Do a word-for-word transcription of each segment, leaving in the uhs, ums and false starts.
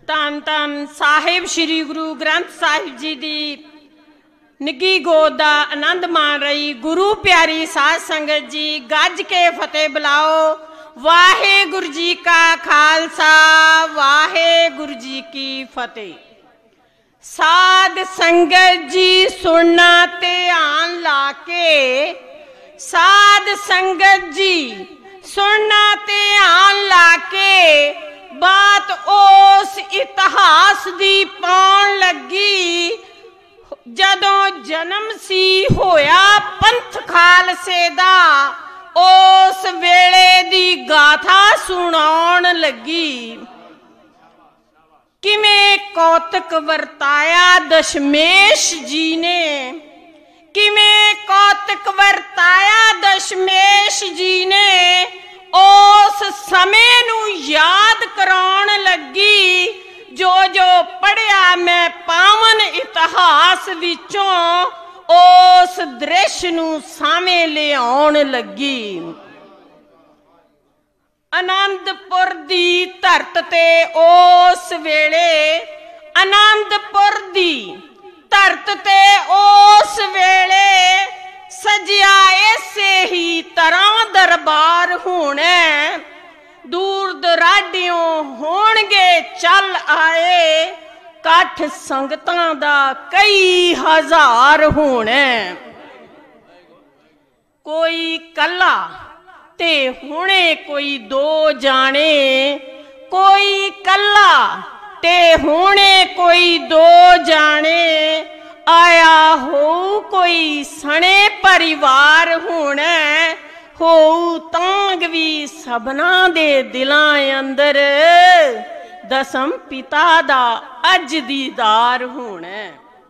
ਧੰਨ ਧੰਨ ਸਾਹਿਬ श्री गुरु ग्रंथ साहिब जी की निगी गोद का आनंद मान रही गुरु प्यारी साध संगत जी गज के फतेह बुलाओ। वाहेगुरु जी का खालसा वाहेगुरु जी की फतेह। साध संगत जी सुनना ध्यान लाके, साध संगत जी सुनना ध्यान लाके बात उस इतिहास दी पाउण लगी जदों जन्म सी होया पंथ खालसे दा। उस वेले दी गाथा सुनाउण लगी किवें कौतक वरताया दशमेश जी ने, किवें कौतक वरताया दशमेश जी ने। उस समय नूं याद कराउण लगी जो जो पढ़िया मैं पावन इतिहास विचों उस दृश्य नूं सामने ले आउण लगी। आनंदपुर दी धरत ते उस वेले, आनंदपुर दी धरत ते उस वेले सजिया ऐसे ही तरह दरबार होने। दूर दराडियों होणगे चल आए, कठ संगतां दा कई हजार होने। कोई कला ते हुणे कोई दो जाने, कोई कला ते हुणे कोई दो जाने। आया हो कोई सने परिवार होने, हो तांग भी सबना दे दिलां अंदर दसम पिता दा अज दीदार होने।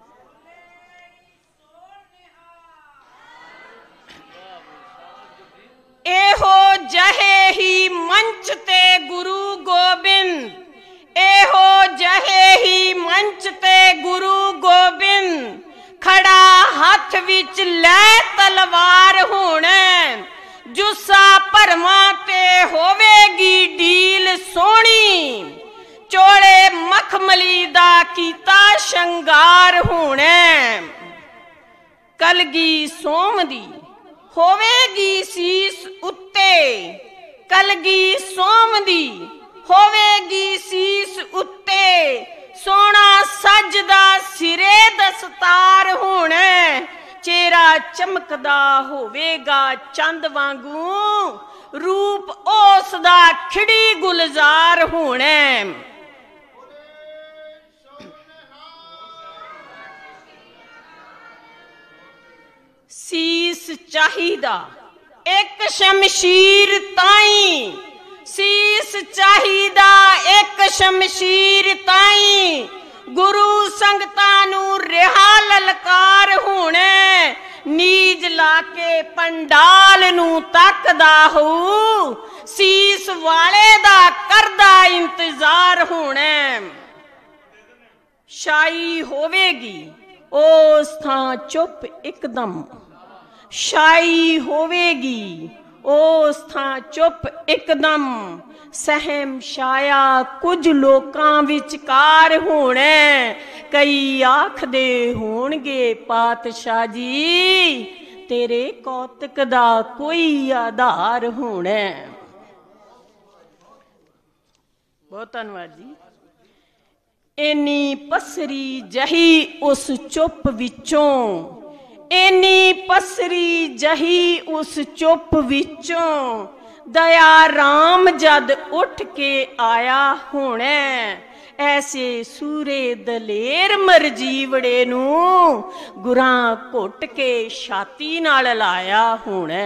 एहो जहे ही मंच ते गुरु गोबिंद, एहो जहे ही मंच ते गुरु गोबिंद। खड़ा हाथ विच लै तलवार होने, जुस्सा भरवा ते होवेगी डील सोहनी। चोले मखमली दा कीता शंगार होने। कलगी सोम दी होवेगी सीस उत्ते, कलगी सोम दी होवेगी सीस उत्ते। सोना सजदा सिरे दस्तार होने, चेहरा चमकदा होवेगा चंद वांगू। रूप उस दा खिड़ी गुलजार होने। सीस चाहिदा एक शमशीर ताई, सीस चाहिदा एक शमशीर ताई। गुरु संगतां नूं रिहा ललकार होने। नीज लाके पंडाल नूं तकदा होऊ, सीस वाले दा करदा इंतजार होने। शाही होवेगी उस थां चुप एकदम, शाही होवेगी उस थां चुप एकदम। सहम छाया कुछ लोकां विचकार होने। कई आखदे होणगे पातशाह जी तेरे कौतक दा कोई आधार होना। बहुत धन्यवाद जी। इन्नी पसरी जही उस चुप विचों, इन्नी पसरी जही उस चुप विचों। दया राम जद उठ के आया होने। ऐसे सूरे दलेर मरजीवड़े नूं गुरां घुट के छाती नाल लाया होना।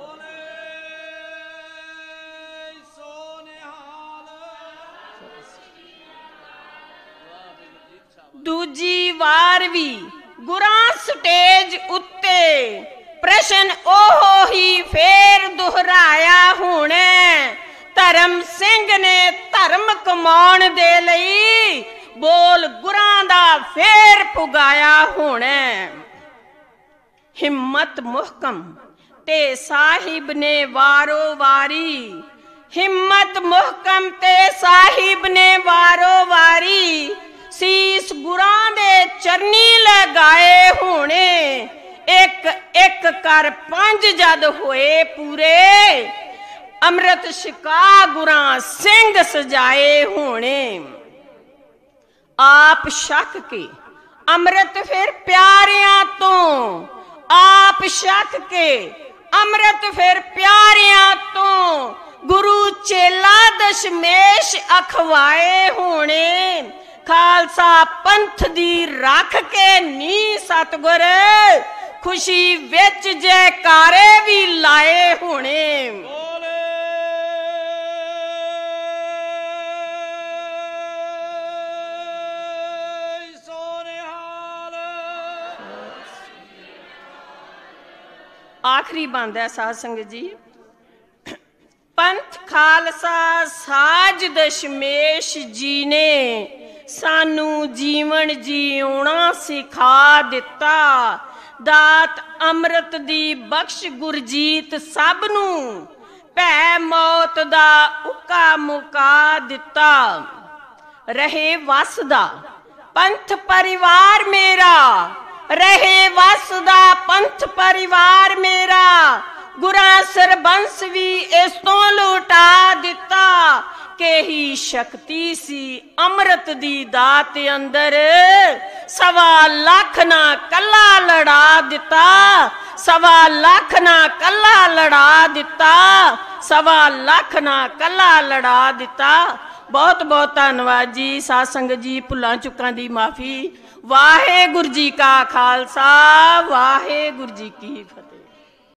दूजी वार भी गुरां स्टेज उत्ते प्रश्न ओहो ही फेर दोहराया होने। धर्म सिंह ने धर्म कमाउण दे लई बोल गुरां दा फेर पुगाया होना। हिम्मत मुहकम ते साहिब ने वारो वारी, हिम्मत मुहकम ते साहिब ने वारो वारी। चरनी लगाए होने एक एक कर पंज जद होए पूरे अमृत छिका गुरां सिंह सजाए होने। आप छक के अमृत फिर प्यारियां तो आप छक के अमृत फिर प्यारियां तो गुरु चेला दशमेश अखवाए होने। खालसा पंथ दी रख के नी सतगुर खुशी विच जयकारे भी लाए होने। आखिरी बंद है साध संगत जी। पंथ खालसा साज दशमेश जी ने सानू जीवन जीउणा सिखा दिता। दात अमृत दी बख्श गुरजीत सब नू भै मौत दा उका मुका दिता। रहे वसदा पंथ परिवार मेरा रहे वसदा पंथ परिवार मेरा। गुरा सरबंस भी इस तो लुटा दिता। के ही शक्ति सी अमृत दी दात अंदर सवा लाख ना कला लड़ा दिता। सवा लाख ना कला लड़ा दिता। सवा लाख ना कला लड़ा दिता। बहुत बहुत धन्यवाद जी। साध संगत जी भुलां चुकां दी माफी। वाहे गुरु जी का खालसा वाहे गुरु जी की फतेह।